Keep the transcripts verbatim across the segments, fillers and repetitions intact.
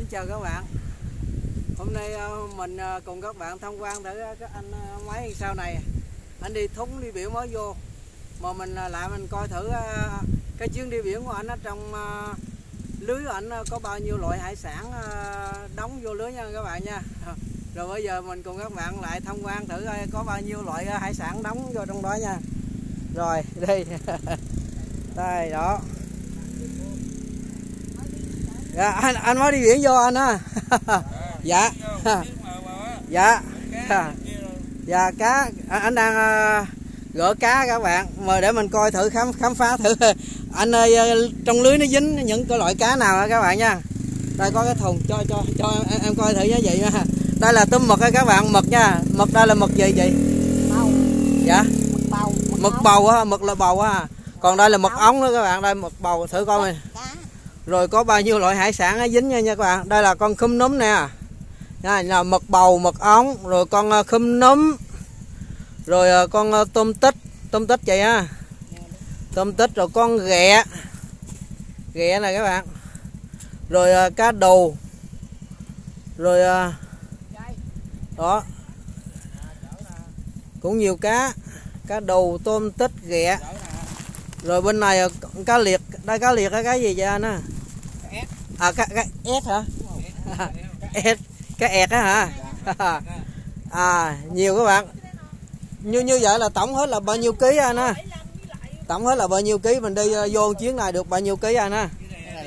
Xin chào các bạn. Hôm nay mình cùng các bạn tham quan thử cái anh máy sau này. Anh đi thúng đi biển mới vô, mà mình lại mình coi thử cái chuyến đi biển của anh ở trong lưới của anh có bao nhiêu loại hải sản đóng vô lưới nha các bạn nha. Rồi bây giờ mình cùng các bạn lại tham quan thử có bao nhiêu loại hải sản đóng vô trong đó nha. Rồi đi. Đây đó. Dạ, anh anh mới đi biển vô anh á. Dạ. Dạ. Dạ cá anh đang gỡ cá các bạn, mời để mình coi thử khám khám phá thử anh ơi trong lưới nó dính những cái loại cá nào các bạn nha. Đây có cái thùng cho cho cho em, em coi thử như vậy nha. Đây là tôm mực các bạn, mực nha. Mực đây là mực gì vậy? Bầu. Dạ. Mực bầu. Mực, mực bầu á, mực là bầu á. Còn đây là mực ống đó các bạn, đây mực bầu thử coi này. Rồi có bao nhiêu loại hải sản nó dính nha nha các bạn. Đây là con khum núm nè. Đây là mực bầu, mực ống, rồi con khum núm. Rồi con tôm tích, tôm tích vậy á. Tôm tích rồi con ghẹ. Ghẹ này các bạn. Rồi cá đù. Rồi đó. Cũng nhiều cá. Cá đù, tôm tích, ghẹ. Rồi bên này cá liệt, đây cá liệt cái gì vậy anh á? À cá cá ét hả? Ét, cá ẹt á hả? À nhiều các bạn. Như như vậy là tổng hết là bao nhiêu ký anh á? Tổng hết là bao nhiêu ký, mình đi vô chuyến này được bao nhiêu ký anh á?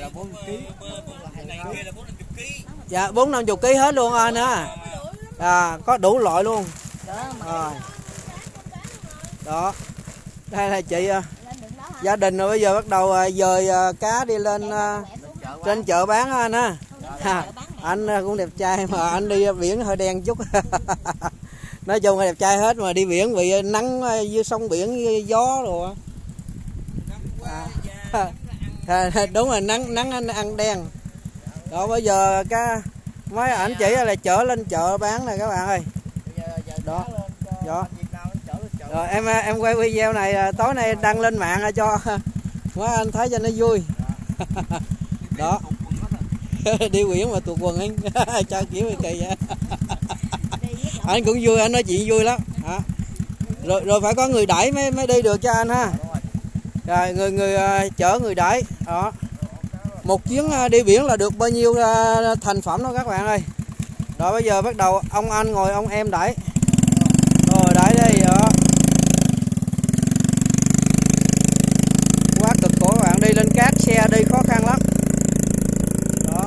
Dạ bốn năm chục ký hết luôn anh á. À có đủ loại luôn. À. Đó. Đây là chị gia đình rồi bây giờ bắt đầu dời cá đi lên trên chợ bán anh á. À, anh cũng đẹp trai mà anh đi biển hơi đen chút. Nói chung là đẹp trai hết mà đi biển bị nắng dưới sông biển gió rồi. À, à, đúng rồi, nắng nắng anh ăn đen. Đó bây giờ cá mấy ảnh chỉ là chở lên chợ bán này các bạn ơi. Đó. Đó. Rồi em em quay video này tối nay đăng lên mạng cho mấy anh thấy cho nó vui. Đó. Đi biển mà tuột quần anh. Cho kiểu kỳ vậy. Anh cũng vui, anh nói chuyện vui lắm. À. Rồi rồi phải có người đẩy mới mới đi được cho anh ha. Rồi người người uh, chở người đẩy. Đó. Một chuyến uh, đi biển là được bao nhiêu uh, thành phẩm đó các bạn ơi. Rồi bây giờ bắt đầu ông anh ngồi ông em đẩy. Rồi đẩy đi đó. Quá cực khổ các bạn, đi lên cát xe đi khó khăn lắm. Đó.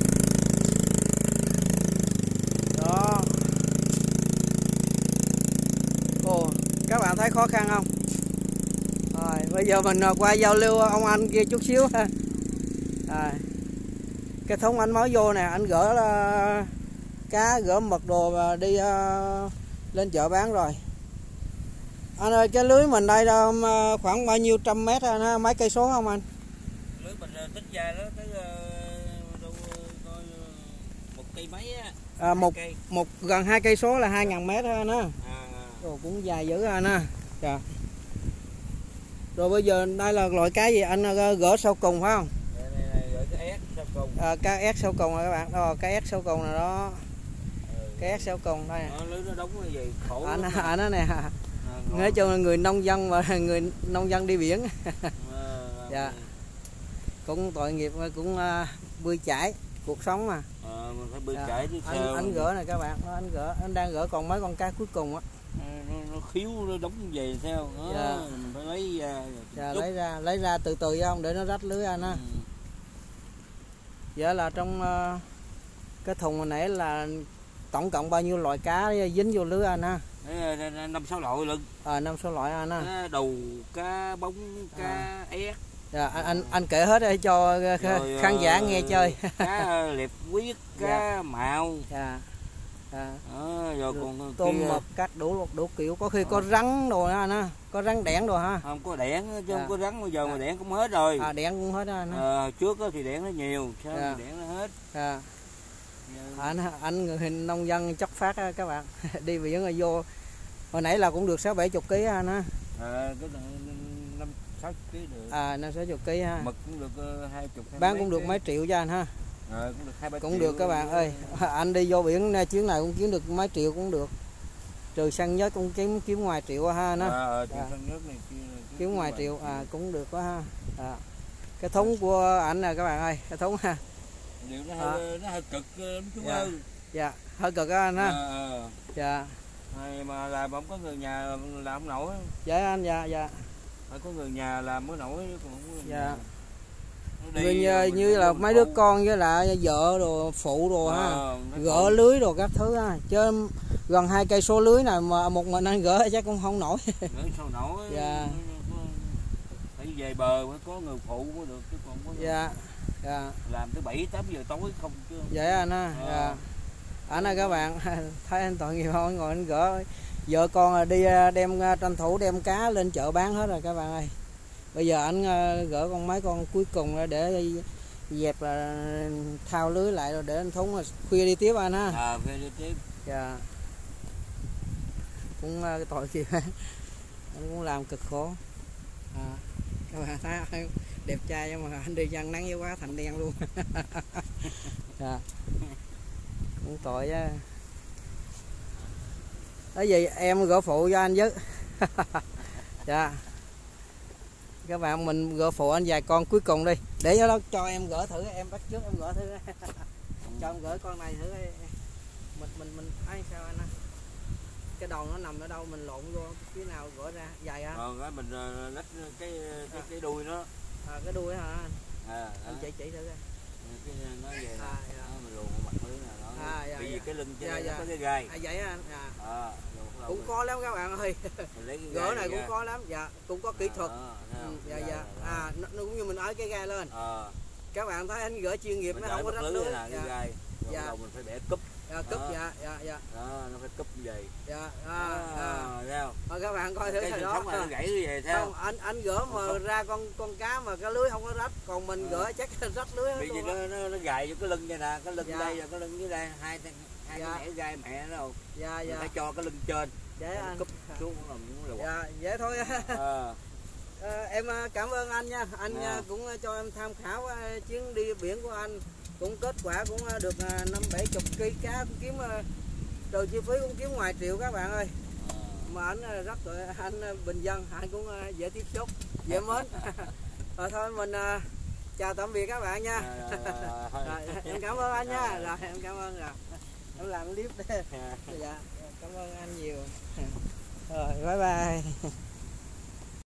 Đó. Ồ, các bạn thấy khó khăn không? Rồi, bây giờ mình qua giao lưu ông anh kia chút xíu ha. À, cái thúng anh mới vô nè, anh gỡ là cá, gỡ mực đồ và đi uh, lên chợ bán rồi. Anh ơi, cái lưới mình đây đâu khoảng bao nhiêu trăm mét anh ha, mấy cây số không anh? Lưới mình tính ra đó tới đâu một cây mấy á. À, một cây. một gần hai cây số là hai ngàn mét thôi anh ha. À. Rồi cũng dài dữ anh ha. Dạ. Rồi bây giờ đây là loại cá gì anh gỡ sau cùng phải không? Đây, đây, đây, gỡ cái ép sau cùng. À, cá ép sau cùng rồi các bạn. Đó, cá ép sau cùng là đó. Ừ. Cá ép sau cùng đây. Đó, lưới nó đóng cái gì khổ. Anh anh đó nè. À, nói chung là người nông dân và người nông dân đi biển. À, dạ. Cũng tội nghiệp, cũng uh, bơi chải cuộc sống mà. À, mình phải bơi dạ. chải chứ. Anh, anh gỡ này các bạn, anh gỡ, anh đang gỡ còn mấy con cá cuối cùng á. Nó, nó khiếu nó đóng về theo đó, dạ. Mình phải lấy ra dạ, lấy ra lấy ra từ từ không để nó rách lưới anh á. Ừ. Vậy là trong uh, cái thùng hồi nãy là tổng cộng bao nhiêu loại cá dính vô lưới anh ha? Năm sáu loại lận. À năm sáu loại anh ha. Cá đù, cá bóng, cá à. ép. Dạ, anh anh anh kể hết để cho rồi, khán giả nghe chơi. Cá liệp quyết, cá dạ. mạo. Dạ. À. Đó, rồi còn tôm mực các đủ đủ kiểu, có khi à. có rắn đồ anh ha, có rắn đẻn đồ ha. Không có đẻn chứ dạ. không có rắn, bây giờ à. mà đẻn cũng hết rồi. À đẻn cũng hết đó anh. À, trước thì đẻn nó nhiều, sau dạ. thì đẻn nó hết. À. Dạ. Anh anh người nông dân chất phát á các bạn. Đi biển rồi vô hồi nãy là cũng được sáu bảy chục ký anh ha. À, cái năm sáu ký được. À năm sáu chục ký ha. Mực cũng được hai chục. Bán cũng được mấy triệu cho anh ha. Rồi, cũng được hai ba cũng triệu được các bạn ơi. Anh đi vô biển chuyến này cũng kiếm được mấy triệu cũng được, trừ xăng nhất cũng kiếm kiếm ngoài triệu ha nó. À, À, nước này kia, kiếm ngoài triệu à cũng được quá ha. À. Cái thúng của ảnh nè các bạn ơi, cái thúng ha. Điều nó hơi, à. nó hơi cực lắm chú Dạ. ơi. Dạ, hơi cực á anh ha. À, à. Dạ. Hay mà làm không có người nhà làm không nổi. Dạ anh, dạ dạ. Phải có người nhà làm mới nổi còn không có. Dạ. Người như, như là mấy đứa con với lại vợ đồ phụ đồ ha, à, gỡ lưới đồ các thứ ha, chứ gần hai cây số lưới này mà một mình anh gỡ chắc cũng không nổi. Gỡ sao nổi. Dạ. Phải về bờ phải có người phụ mới được chứ còn có. Dạ. Dạ. Làm tới bảy tám giờ tối không chứ. Vậy anh ha. À. Dạ. Anh ơi các bạn thấy anh tội nghiệp không, ngồi anh gỡ vợ con đi đem tranh thủ đem cá lên chợ bán hết rồi các bạn ơi. Bây giờ anh gỡ con mấy con cuối cùng để dẹp là thao lưới lại rồi để anh thúng là khuya đi tiếp anh ha. À, khuya đi tiếp. Dạ. Cũng cái tội kìa. Anh cũng làm cực khổ. À, các bạn thấy đẹp trai nhưng mà anh đi chân nắng với quá thành đen luôn. Dạ. Cũng tội á. Cái gì em gỡ phụ cho anh chứ. Dạ. Các bạn mình gỡ phụ anh vài con cuối cùng đi, để đó cho em gỡ thử, em bắt trước em gỡ thử. Cho em gỡ con này thử. Mình mình mình thấy sao anh á, cái đầu nó nằm ở đâu mình lộn vô phía nào gỡ ra dài hả? Còn cái mình lách cái cái cái đuôi nó. À, cái đuôi hả anh? À, anh chỉ chỉ thử coi. Cái nó về à, dạ. Nó mình luồn mặt lưới nè nó. À, dạ, vì dạ. cái lưng trên dạ, đây dạ. nó có cái gai. À vậy anh. À. À, cũng khó lắm các bạn ơi. Gỡ này cũng khó lắm. Dạ, cũng có kỹ thuật. À, ừ, dạ dạ. À nó, nó cũng như mình nói cái gai lên. À. Các bạn thấy anh gỡ chuyên nghiệp nó không có rách lưới. Dạ. Gai. Dạ. Đầu mình phải bẻ cúp. Dạ, cúp dạ dạ dạ. Đó, nó phải cúp như vậy. Dạ. À, à. Thấy à, các bạn coi thử cái đó. Nó gãy như vậy theo. Không, anh anh gỡ mà không. Ra con con cá mà cái lưới không có rách, còn mình à. Gỡ chắc rách lưới hết. Vì luôn nó, nó nó gài vô cái lưng vậy nè, cái lưng dạ. đây và cái lưng dưới đây, hai hai dạ. cái gai mẹ nó đâu. Dạ dạ. Phải cho cái lưng trên. Dạ anh. Cúp xuống là muốn là. Dạ, vậy thôi. À. À, em cảm ơn anh nha, anh à. Cũng cho em tham khảo chuyến đi biển của anh, cũng kết quả cũng được năm bảy chục ký cá, cũng kiếm trừ chi phí cũng kiếm ngoài triệu các bạn ơi. À. Mà anh rất rồi, anh bình dân, anh cũng dễ tiếp xúc, dễ mến. Rồi thôi mình chào tạm biệt các bạn nha. À, rồi, em cảm ơn anh nha, rồi em cảm ơn rồi, em làm clip đây. Dạ, cảm ơn anh nhiều. Rồi bye bye.